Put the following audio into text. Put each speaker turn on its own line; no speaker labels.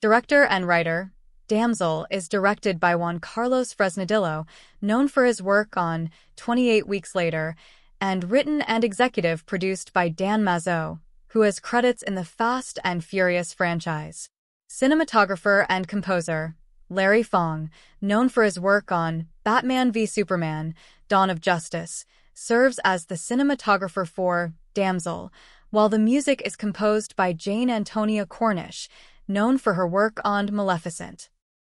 Director and writer, Damsel is directed by Juan Carlos Fresnadillo, known for his work on 28 Weeks Later, and written and executive produced by Dan Mazeau, who has credits in the Fast and Furious franchise. Cinematographer and composer, Fong, known for his work on Batman v Superman, Dawn of Justice, serves as the cinematographer for Damsel, while the music is composed by Jane Antonia Cornish, known for her work on Maleficent.